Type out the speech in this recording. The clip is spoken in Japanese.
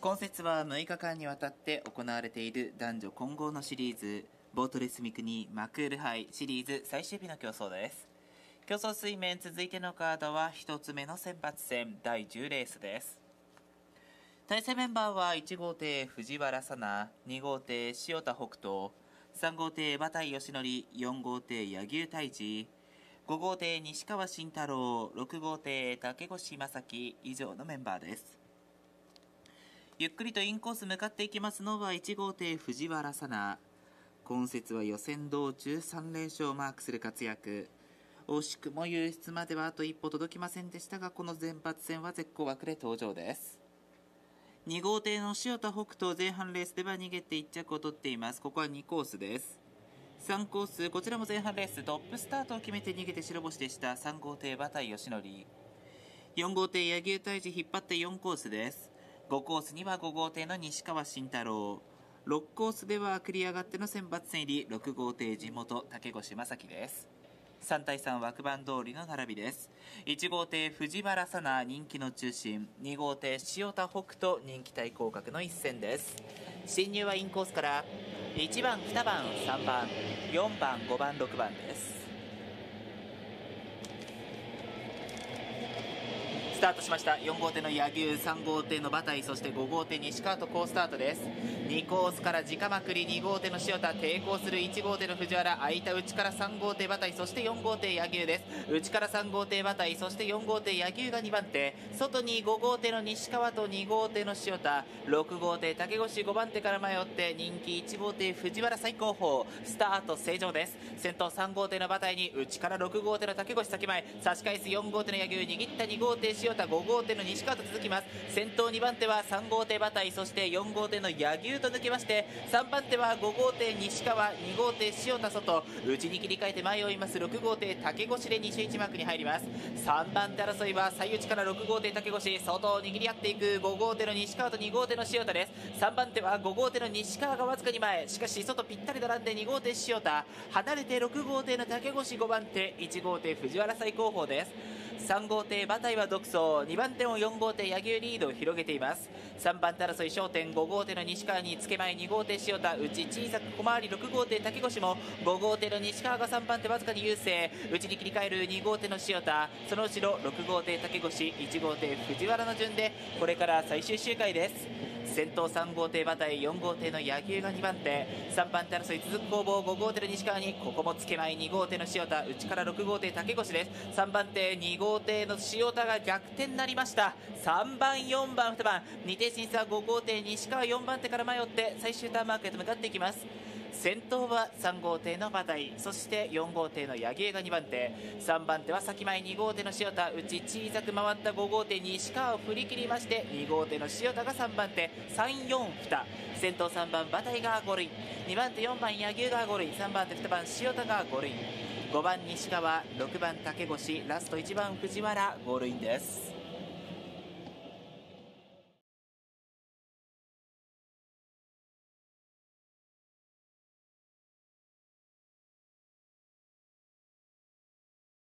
今節は6日間にわたって行われている男女混合のシリーズボートレース三国マクール杯シリーズ最終日の競争です。競争水面続いてのカードは1つ目の選抜戦第10レースです。対戦メンバーは1号艇藤原さな、2号艇塩田北斗、3号艇馬体義則、4号艇柳生泰治、5号艇西川慎太郎、6号艇竹越正樹、以上のメンバーです。ゆっくりとインコース向かっていきますのは1号艇藤原さな。今節は予選道中3連勝をマークする活躍。惜しくも優出まではあと一歩届きませんでしたが、この前発戦は絶好枠で登場です。2号艇の塩田北斗、前半レースでは逃げて1着を取っています。ここは2コースです。3コース、こちらも前半レーストップスタートを決めて逃げて白星でした。3号艇馬体義則、4号艇柳生泰治引っ張って4コースです。5コースには5号艇の西川慎太郎、6コースでは繰り上がっての選抜戦入り6号艇地元竹越正樹です。3対3枠番通りの並びです。1号艇藤原さな、人気の中心。2号艇塩田北斗、人気対抗格の一戦です。進入はインコースから1番2番3番4番5番6番です。スタートしました。4号艇の柳生、3号艇の馬体、そして5号艇西川と好スタートです。2コースから直まくり、2号艇の塩田抵抗する1号艇の藤原、空いた内から3号艇馬体、そして4号艇柳生です。内から3号艇馬体、そして4号艇柳生が2番手、外に5号艇の西川と2号艇の塩田、6号艇竹越5番手から迷って人気1号艇藤原最高峰。スタート正常です。先頭3号艇の馬体に内から6号艇の竹越先前、差し返す4号艇の柳生、握った2号艇塩田、5号艇の西川と続きます。先頭2番手は3号艇馬体、そして4号艇の柳生と抜けまして、3番手は5号艇西川、2号艇塩田外、内に切り替えて前を追います6号艇竹越で西1幕に入ります。3番手争いは最内から6号艇竹越、外を握り合っていく5号艇の西川と2号艇の塩田です。3番手は5号艇の西川がわずかに前、しかし外ぴったり並んで2号艇塩田、離れて6号艇の竹越5番手、1号艇藤原最高峰です。3号艇馬体は独走、2番手を4号艇柳生リードを広げています。3番手争い焦点、5号艇の西川につけ前、2号艇塩田、内小さく小回り6号艇竹越も5号艇の西川が3番手わずかに優勢、内に切り替える2号艇の塩田、その後ろ6号艇竹越、1号艇藤原の順でこれから最終周回です。先頭3号艇馬体、4号艇の柳生が2番手、3番手争い続く攻防、5号艇の西川にここもつけ前、2号艇の塩田、内から6号艇竹越です。3番手2号艇の塩田が逆転になりました。3番4番2番2艇審査、5号艇西川4番手から迷って最終ターンマークへと向かっていきます。先頭は3号艇の馬体、そして4号艇の柳生が2番手、3番手は先前2号艇の塩田、内小さく回った5号艇西川を振り切りまして2号艇の塩田が3番手、342、先頭3番馬体が5塁、2番手4番柳生が5塁、3番手2番塩田が5塁、5番西川、6番竹越、ラスト1番藤原5塁です。